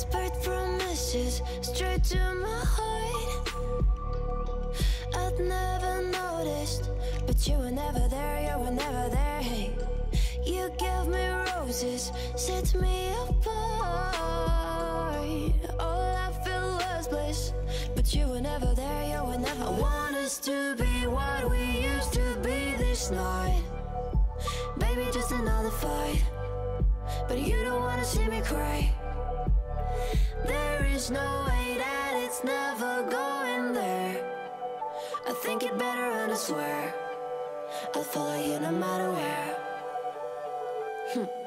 Whispered promises straight to my heart. I'd never noticed, but you were never there, you were never there. Hey, you gave me roses, set me apart. All I felt was bliss, but you were never there, you were never. I want us to be what we used to be this night. Baby, just another fight, but you don't wanna see me cry. There is no way that it's never going there. I think it better and I swear I'll follow you no matter where.